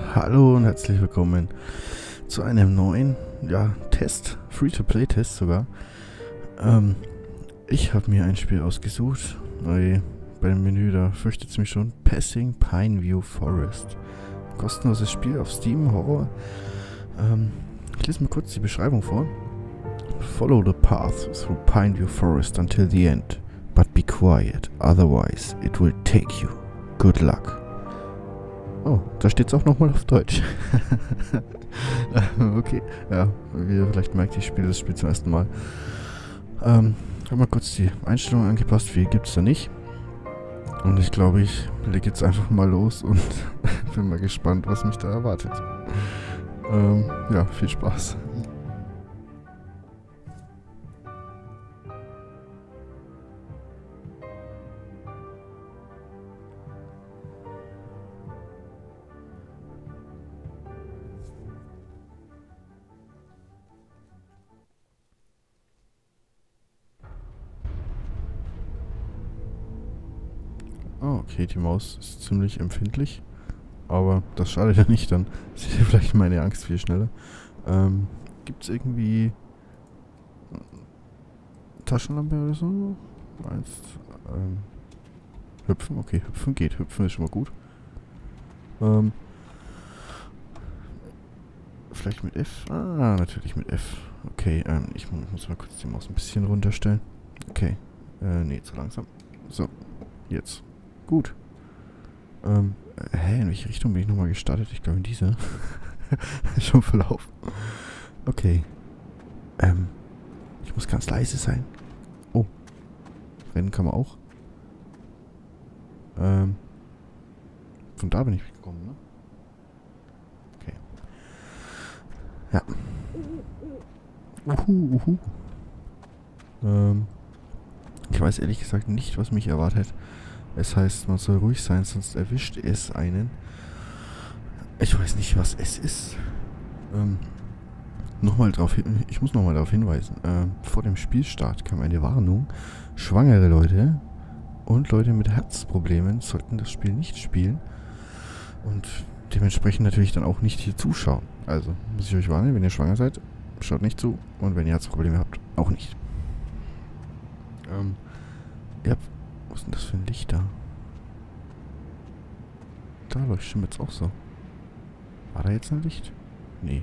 Hallo und herzlich willkommen zu einem neuen, Test, Free-to-Play-Test sogar. Ich habe mir ein Spiel ausgesucht, weil beim Menü, da fürchtet es mich schon, Passing Pineview Forest. Kostenloses Spiel auf Steam, Horror. Ich lese mal kurz die Beschreibung vor. Follow the path through Pineview Forest until the end, but be quiet, otherwise it will take you. Good luck. Oh, da steht es auch nochmal auf Deutsch. Okay, ja, wie ihr vielleicht merkt, ich spiele das Spiel zum ersten Mal. Habe mal kurz die Einstellungen angepasst, viel gibt es da nicht. Und ich glaube, ich lege jetzt einfach mal los und bin mal gespannt, was mich da erwartet. Ja, viel Spaß. Oh, okay, die Maus ist ziemlich empfindlich. Aber das schadet ja nicht, dann seht ihr vielleicht meine Angst viel schneller. Gibt's irgendwie Taschenlampe oder so? Meinst, hüpfen? Okay, hüpfen geht. Hüpfen ist schon mal gut. Vielleicht mit F? Ah, natürlich mit F. Okay, ich muss mal kurz die Maus ein bisschen runterstellen. Okay, nee, zu langsam. So, jetzt. Gut. In welche Richtung bin ich nochmal gestartet? Ich glaube in diese. Schon verlaufen. Okay. Ich muss ganz leise sein. Oh. Rennen kann man auch. Von da bin ich gekommen, ne? Okay. Ja. Ich weiß ehrlich gesagt nicht, was mich erwartet. Es heißt, man soll ruhig sein, sonst erwischt es einen. Ich weiß nicht, was es ist. Ich muss nochmal darauf hinweisen. Vor dem Spielstart kam eine Warnung. Schwangere Leute und Leute mit Herzproblemen sollten das Spiel nicht spielen. Und dementsprechend natürlich dann auch nicht hier zuschauen. Also, muss ich euch warnen, wenn ihr schwanger seid, schaut nicht zu. Und wenn ihr Herzprobleme habt, auch nicht. Ja. Was ist denn das für ein Licht da? Da leuchtet jetzt auch so. War da jetzt ein Licht? Nee.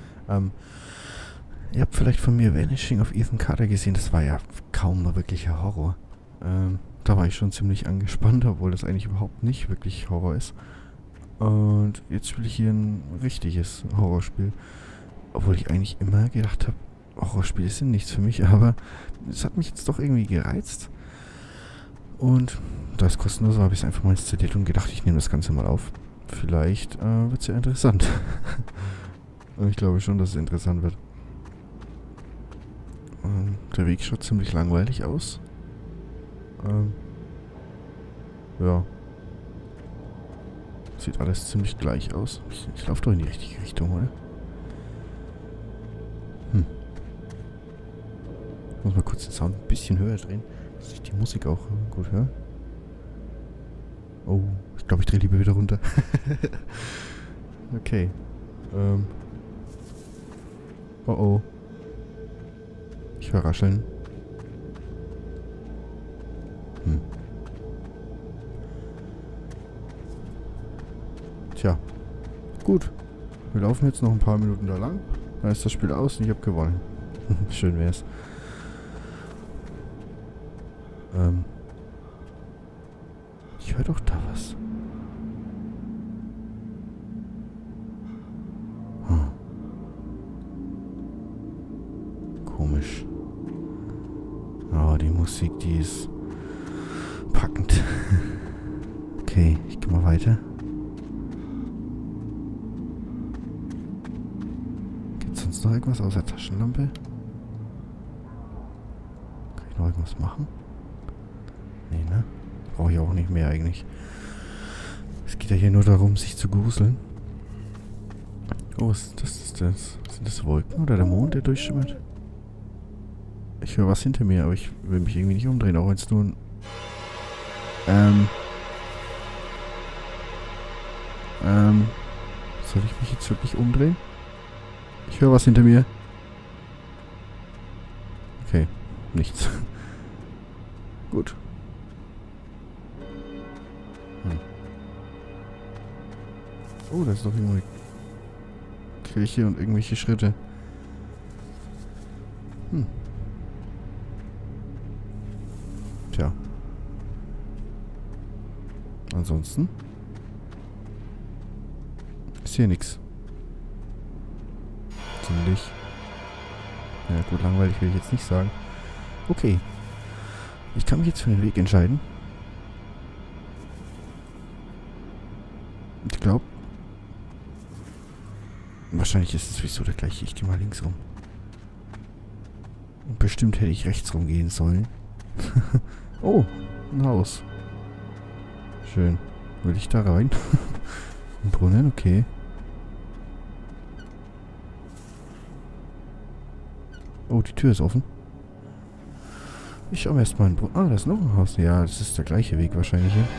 Ihr habt vielleicht von mir Vanishing of Ethan Carter gesehen. Das war ja kaum mal wirklicher Horror. Da war ich schon ziemlich angespannt, obwohl das eigentlich überhaupt nicht wirklich Horror ist. Und jetzt spiele ich hier ein richtiges Horrorspiel. Obwohl ich eigentlich immer gedacht habe, Horrorspiele sind nichts für mich. Aber es hat mich jetzt doch irgendwie gereizt. Und da es kostenlos war, habe ich es einfach mal installiert und gedacht, ich nehme das Ganze mal auf. Vielleicht wird es ja interessant. Und ich glaube schon, dass es interessant wird. Der Weg schaut ziemlich langweilig aus. Ja. Sieht alles ziemlich gleich aus. Ich laufe doch in die richtige Richtung, oder? Muss mal kurz den Sound ein bisschen höher drehen, dass ich die Musik auch gut höre. Oh, ich glaube, ich drehe lieber wieder runter. Okay. Oh oh. Ich höre Rascheln. Tja. Gut. Wir laufen jetzt noch ein paar Minuten da lang. Dann ist das Spiel aus und ich habe gewonnen. Schön wär's. Ich höre doch da was. Komisch. Oh, die Musik, die ist packend. Okay, ich gehe mal weiter. Gibt es sonst noch irgendwas außer Taschenlampe? Kann ich noch irgendwas machen? Nee, ne? Brauche ich auch nicht mehr eigentlich. Es geht ja hier nur darum, sich zu gruseln. Oh, was ist das? Sind das Wolken oder der Mond, der durchschimmert? Ich höre was hinter mir, aber ich will mich irgendwie nicht umdrehen, auch wenn es nur ein Soll ich mich jetzt wirklich umdrehen? Ich höre was hinter mir. Okay, nichts. Gut. Oh, da ist doch irgendwo eine Kirche und irgendwelche Schritte. Tja. Ansonsten ist hier nichts. Ziemlich. Ja gut, langweilig will ich jetzt nicht sagen. Okay. Ich kann mich jetzt für den Weg entscheiden. Ich glaube, wahrscheinlich ist es sowieso der gleiche. Ich gehe mal links rum. Und bestimmt hätte ich rechts rumgehen sollen. Oh, ein Haus. Schön. Will ich da rein? Ein Brunnen, okay. Oh, die Tür ist offen. Ich schaue mir erstmal ein Brunnen. Ah, da ist noch ein Haus. Ja, das ist der gleiche Weg wahrscheinlich hier.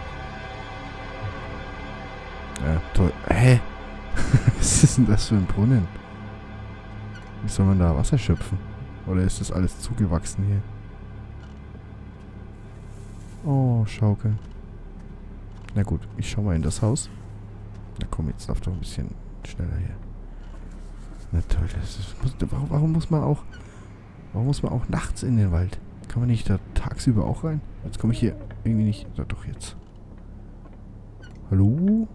Ja, toll. Hä? Was ist denn das für ein Brunnen? Wie soll man da Wasser schöpfen? Oder ist das alles zugewachsen hier? Oh, Schaukel. Na gut, ich schau mal in das Haus. Na komm, jetzt darf doch ein bisschen schneller hier. Na toll, warum muss man auch nachts in den Wald? Kann man nicht da tagsüber auch rein? Jetzt komme ich hier irgendwie nicht... Da doch jetzt. Hallo?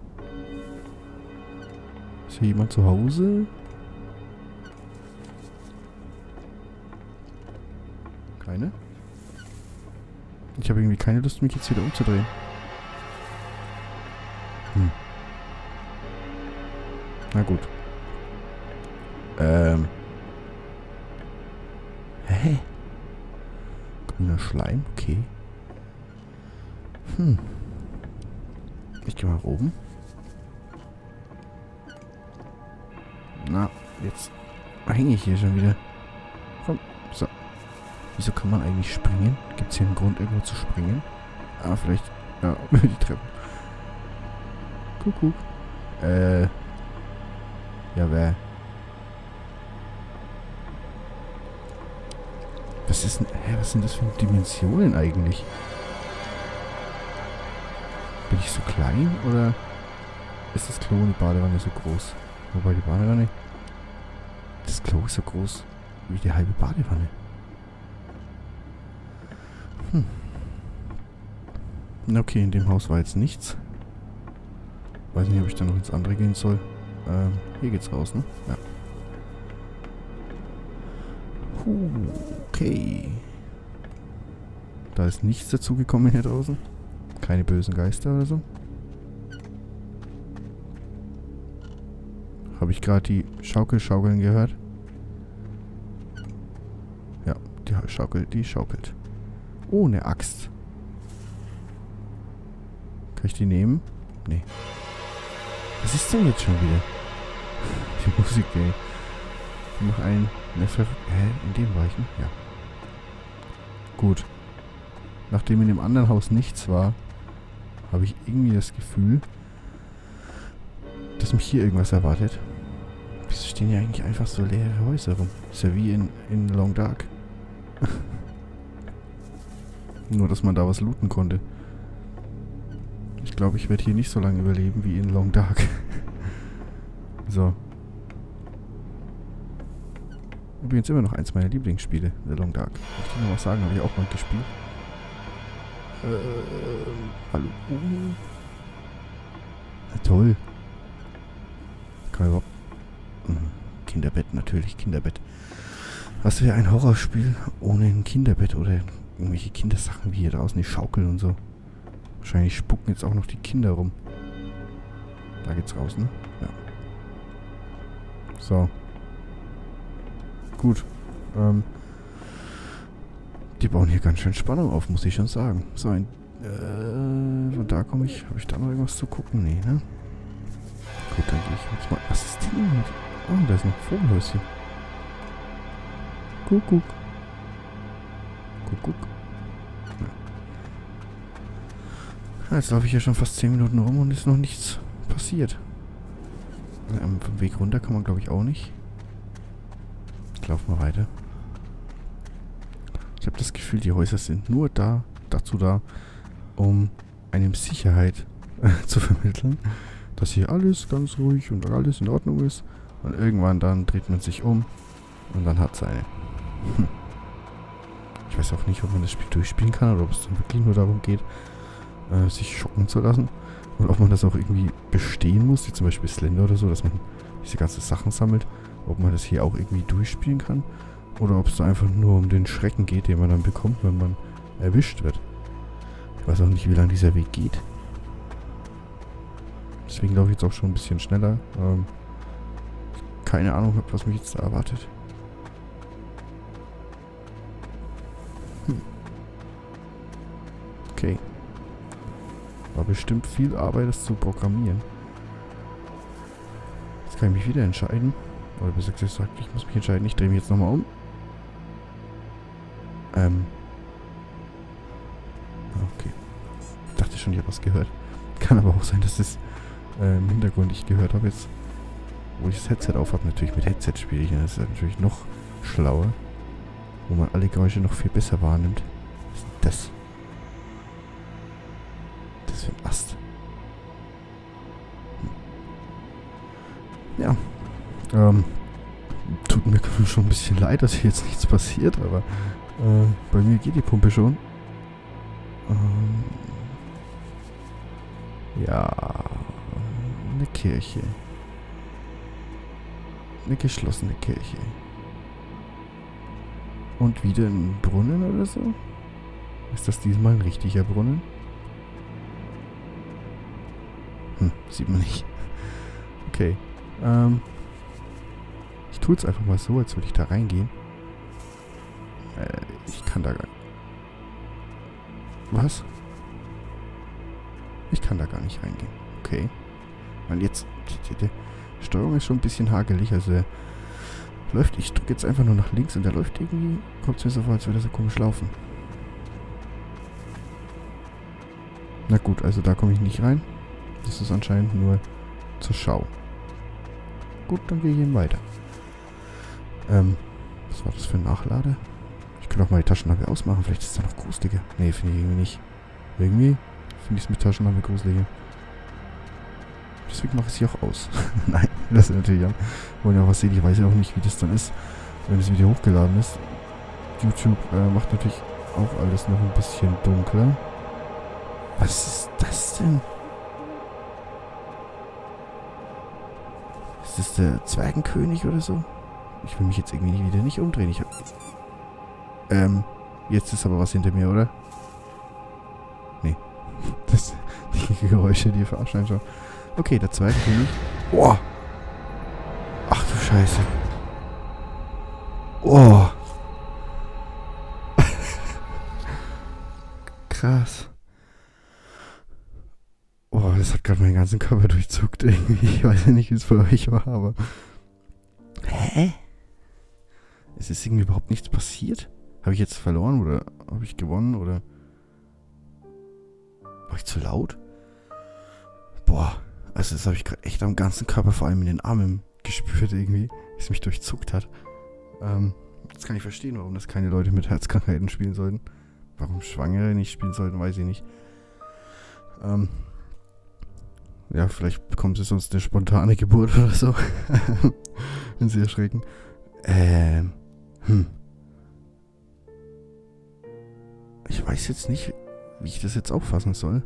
Ist hier jemand zu Hause? Keine? Ich habe irgendwie keine Lust, mich jetzt wieder umzudrehen. Na gut. Hä? Grüner Schleim? Okay. Ich gehe mal oben. Na, jetzt hänge ich hier schon wieder. Komm, so. Wieso kann man eigentlich springen? Gibt es hier einen Grund, irgendwo zu springen? Ah, vielleicht... Ja, über die Treppe. Kuckuck. Ja, wer? Was ist denn... Hä, was sind das für Dimensionen eigentlich? Bin ich so klein, oder ist das Klo und die Badewanne so groß? Wobei die Badewanne... Das Klo ist so groß wie die halbe Badewanne. Okay, in dem Haus war jetzt nichts. Weiß nicht, ob ich da noch ins andere gehen soll. Hier geht's raus, ne? Ja. Okay. Da ist nichts dazugekommen hier draußen. Keine bösen Geister oder so. Habe ich gerade die Schaukeln gehört? Ja, die schaukelt. Oh, eine Axt. Kann ich die nehmen? Nee. Was ist denn jetzt schon wieder? Die Musik, ey. Noch ein... in dem war ich, ne? Ja. Gut. Nachdem in dem anderen Haus nichts war, habe ich irgendwie das Gefühl, dass mich hier irgendwas erwartet. Wieso stehen hier eigentlich einfach so leere Häuser rum? Ist ja wie in Long Dark. Nur, dass man da was looten konnte. Ich glaube, ich werde hier nicht so lange überleben wie in Long Dark. So. Übrigens immer noch eins meiner Lieblingsspiele, The Long Dark. Kann ich dir noch was sagen, habe ich auch mal gespielt. Hallo. Na toll. Kann ich überhaupt... Kinderbett, natürlich, Kinderbett. Was wäre ein Horrorspiel ohne ein Kinderbett oder irgendwelche Kindersachen wie hier draußen, die schaukeln und so. Wahrscheinlich spucken jetzt auch noch die Kinder rum. Da geht's raus, ne? Ja. So. Gut. Die bauen hier ganz schön Spannung auf, muss ich schon sagen. So ein... von da komme ich... Habe ich da noch irgendwas zu gucken? Nee, ne? Gut, dann gehe ich jetzt mal... Was ist denn hier? Oh, da ist noch ein Vogelhäuschen. Kuckuck. Kuckuck. Ja, jetzt laufe ich hier schon fast 10 Minuten rum und ist noch nichts passiert. Vom Weg runter kann man, glaube ich, auch nicht. Ich laufe mal weiter. Ich habe das Gefühl, die Häuser sind nur dazu da, um einem Sicherheit zu vermitteln, dass hier alles ganz ruhig und alles in Ordnung ist. Und irgendwann dann dreht man sich um und dann hat es eine. Ich weiß auch nicht, ob man das Spiel durchspielen kann oder ob es dann wirklich nur darum geht, sich schocken zu lassen. Und ob man das auch irgendwie bestehen muss, wie zum Beispiel Slender oder so, dass man diese ganzen Sachen sammelt. Ob man das hier auch irgendwie durchspielen kann. Oder ob es da einfach nur um den Schrecken geht, den man dann bekommt, wenn man erwischt wird. Ich weiß auch nicht, wie lange dieser Weg geht. Deswegen laufe ich jetzt auch schon ein bisschen schneller. Keine Ahnung, was mich jetzt da erwartet. Okay. War bestimmt viel Arbeit, das zu programmieren. Jetzt kann ich mich wieder entscheiden. Oder besser gesagt, ich muss mich entscheiden. Ich drehe mich jetzt nochmal um. Okay. Ich dachte schon, ich habe was gehört. Kann aber auch sein, dass das im Hintergrund ich gehört habe jetzt. Wo ich das Headset auf habe. Natürlich mit Headset spiele ich. Das ist natürlich noch schlauer. Wo man alle Geräusche noch viel besser wahrnimmt. Was ist denn das? Das für ein Ast. Ja. Tut mir schon ein bisschen leid, dass hier jetzt nichts passiert, aber bei mir geht die Pumpe schon. Ja, eine Kirche. Eine geschlossene Kirche. Und wieder ein Brunnen oder so? Ist das diesmal ein richtiger Brunnen? Sieht man nicht. Okay. Ich tue es einfach mal so, als würde ich da reingehen. Ich kann da gar nicht. Was? Ich kann da gar nicht reingehen. Okay. Und jetzt... Die Steuerung ist schon ein bisschen hagelig, also läuft... Ich drücke jetzt einfach nur nach links und der läuft irgendwie... Kommt es mir so vor, als würde er so komisch laufen. Na gut, also da komme ich nicht rein. Das ist anscheinend nur zur Schau. Gut, dann gehe ich eben weiter. Was war das für ein Nachlader? Ich könnte auch mal die Taschenlampe ausmachen. Vielleicht ist es da noch gruseliger. Nee, finde ich irgendwie nicht. Irgendwie finde ich es mit Taschenlampe gruseliger. Deswegen mache ich sie auch aus. Nein, das ist natürlich an. Wollen ja auch was sehen. Ich weiß ja auch nicht, wie das dann ist, wenn das Video hochgeladen ist. YouTube macht natürlich auch alles noch ein bisschen dunkler. Was ist das denn? Ist das der Zwergenkönig oder so? Ich will mich jetzt irgendwie wieder nicht umdrehen. Ich hab... jetzt ist aber was hinter mir, oder? Nee. Das... Die Geräusche, die verarschen schon. Okay, der Zwergenkönig. Boah! Ach du Scheiße. Oh! Krass. Oh, das hat gerade meinen ganzen Körper durchzuckt irgendwie. Ich weiß ja nicht, wie es für euch war, aber... Hä? Es ist irgendwie überhaupt nichts passiert? Habe ich jetzt verloren oder habe ich gewonnen oder... War ich zu laut? Boah, also das habe ich gerade echt am ganzen Körper, vor allem in den Armen gespürt irgendwie, wie es mich durchzuckt hat. Jetzt kann ich verstehen, warum das keine Leute mit Herzkrankheiten spielen sollten. Warum Schwangere nicht spielen sollten, weiß ich nicht. Ja, vielleicht bekommen sie sonst eine spontane Geburt oder so. Wenn sie erschrecken. Ich weiß jetzt nicht, wie ich das jetzt auffassen soll.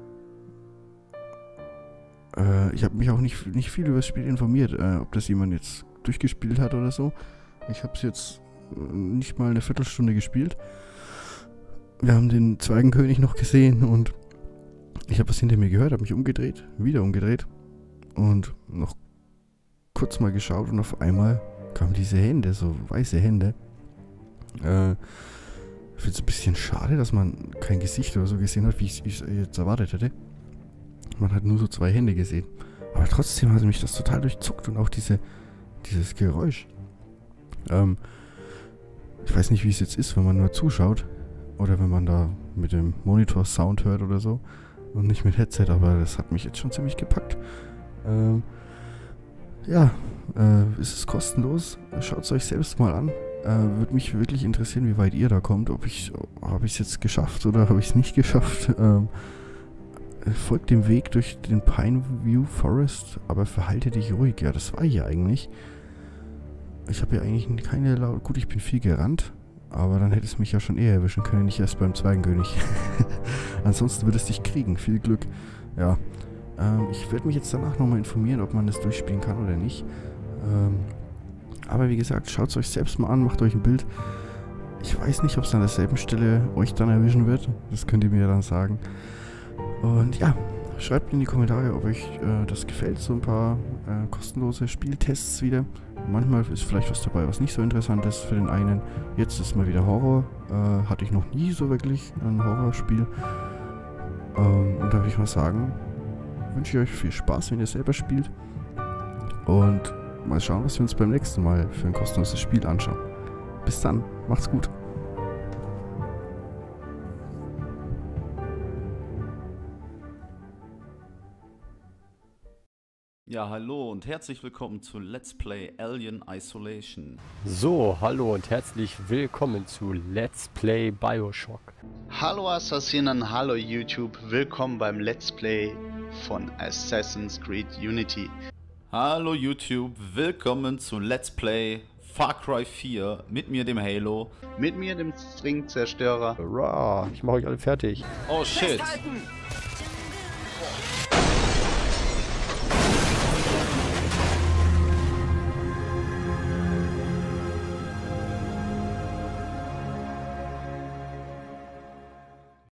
Ich habe mich auch nicht viel über das Spiel informiert, ob das jemand jetzt durchgespielt hat oder so. Ich habe es jetzt nicht mal eine Viertelstunde gespielt. Wir haben den Zwergenkönig noch gesehen und ich habe was hinter mir gehört, habe mich umgedreht, wieder umgedreht und noch kurz mal geschaut und auf einmal kamen diese Hände, so weiße Hände. Ich finde es ein bisschen schade, dass man kein Gesicht oder so gesehen hat, wie ich es jetzt erwartet hätte. Man hat nur so 2 Hände gesehen. Aber trotzdem hat mich das total durchzuckt und auch dieses Geräusch. Ich weiß nicht, wie es jetzt ist, wenn man nur zuschaut. Oder wenn man da mit dem Monitor Sound hört oder so. Und nicht mit Headset, aber das hat mich jetzt schon ziemlich gepackt. Ja, es ist kostenlos. Schaut es euch selbst mal an. Würde mich wirklich interessieren, wie weit ihr da kommt. Habe ich es jetzt geschafft oder habe ich es nicht geschafft? Folgt dem Weg durch den Pineview Forest, aber verhalte dich ruhig. Ja, das war hier eigentlich. Ich habe ja eigentlich keine laut. Gut, ich bin viel gerannt, aber dann hätte es mich ja schon eher erwischen können, nicht erst beim Zwergenkönig. Ansonsten würde es dich kriegen. Viel Glück. Ja. Ich werde mich jetzt danach nochmal informieren, ob man das durchspielen kann oder nicht. Aber wie gesagt, schaut es euch selbst mal an, macht euch ein Bild. Ich weiß nicht, ob es an derselben Stelle euch dann erwischen wird. Das könnt ihr mir dann sagen. Und ja, schreibt in die Kommentare, ob euch das gefällt. So ein paar kostenlose Spieltests wieder. Manchmal ist vielleicht was dabei, was nicht so interessant ist für den einen. Jetzt ist mal wieder Horror. Hatte ich noch nie so wirklich ein Horrorspiel. Und da würde ich mal sagen, wünsche ich euch viel Spaß, wenn ihr selber spielt. Und mal schauen, was wir uns beim nächsten Mal für ein kostenloses Spiel anschauen. Bis dann, macht's gut. Ja, hallo und herzlich willkommen zu Let's Play Alien Isolation. So, hallo und herzlich willkommen zu Let's Play Bioshock. Hallo Assassinen, hallo YouTube, willkommen beim Let's Play von Assassin's Creed Unity. Hallo YouTube, willkommen zu Let's Play Far Cry 4 mit mir, dem Halo. Mit mir, dem Stringzerstörer. Hurra, ich mache euch alle fertig. Oh shit!